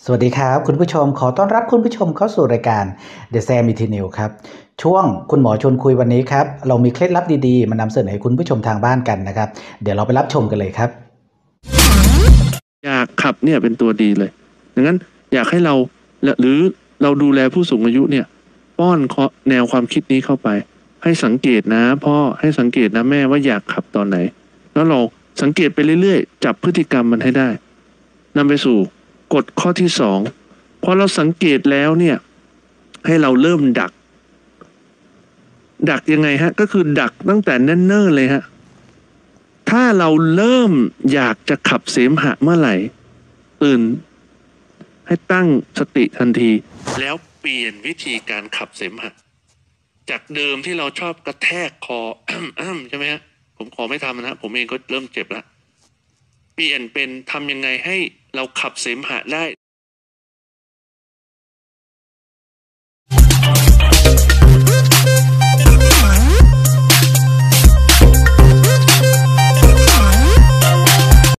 สวัสดีครับคุณผู้ชมขอต้อนรับคุณผู้ชมเข้าสู่รายการ The Sam i t i n e w ครับช่วงคุณหมอชวนคุยวันนี้ครับเรามีเคล็ดลับดีๆมานำเสนอให้คุณผู้ชมทางบ้านกันนะครับเดี๋ยวเราไปรับชมกันเลยครับอยากขับเนี่ยเป็นตัวดีเลยดังนั้นอยากให้เราหรือเราดูแลผู้สูงอายุเนี่ยป้อนแนวความคิดนี้เข้าไปให้สังเกตนะพ่อให้สังเกตนะแม่ว่าอยากขับตอนไหนแล้วเราสังเกตไปเรื่อยๆจับพฤติกรรมมันให้ได้นำไปสู่กฎข้อที่สองพอเราสังเกตแล้วเนี่ยให้เราเริ่มดักยังไงฮะก็คือดักตั้งแต่เนิ่นๆเลยฮะถ้าเราเริ่มอยากจะขับเสมหะเมื่อไหร่ตื่นให้ตั้งสติทันทีแล้วเปลี่ยนวิธีการขับเสมหะจากเดิมที่เราชอบกระแทกคอ ใช่ไหมฮะผมขอไม่ทำนะผมเองก็เริ่มเจ็บแล้วเปลี่ยนเป็นทำยังไงให้เราขับเสมหะได้